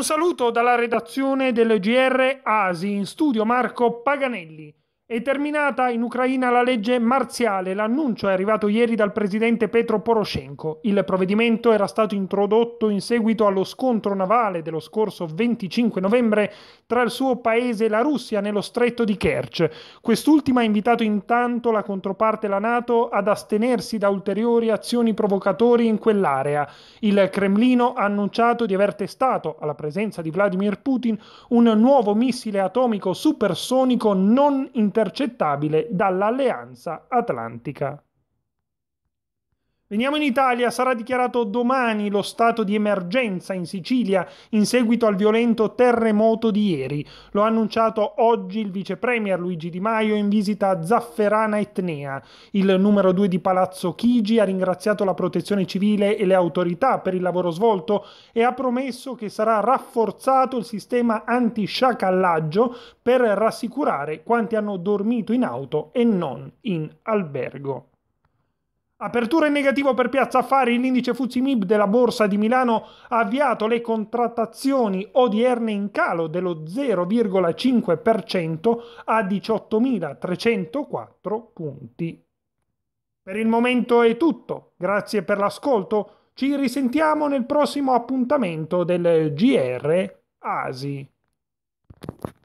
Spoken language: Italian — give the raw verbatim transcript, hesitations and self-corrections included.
Un saluto dalla redazione del G R Asi, in studio Marco Paganelli. È terminata in Ucraina la legge marziale, l'annuncio è arrivato ieri dal presidente Petro Poroshenko. Il provvedimento era stato introdotto in seguito allo scontro navale dello scorso venticinque novembre tra il suo paese e la Russia nello stretto di Kerch. Quest'ultima ha invitato intanto la controparte, la NATO, ad astenersi da ulteriori azioni provocatorie in quell'area. Il Cremlino ha annunciato di aver testato, alla presenza di Vladimir Putin, un nuovo missile atomico supersonico non intercettabile dall'Alleanza Atlantica. Veniamo in Italia, sarà dichiarato domani lo stato di emergenza in Sicilia in seguito al violento terremoto di ieri. Lo ha annunciato oggi il vice premier Luigi Di Maio in visita a Zafferana Etnea. Il numero due di Palazzo Chigi ha ringraziato la protezione civile e le autorità per il lavoro svolto e ha promesso che sarà rafforzato il sistema antisciacallaggio per rassicurare quanti hanno dormito in auto e non in albergo. Apertura in negativo per Piazza Affari, l'indice F T S E M I B della Borsa di Milano ha avviato le contrattazioni odierne in calo dello zero virgola cinque per cento a diciottomilatrecentoquattro punti. Per il momento è tutto, grazie per l'ascolto, ci risentiamo nel prossimo appuntamento del G R Asi.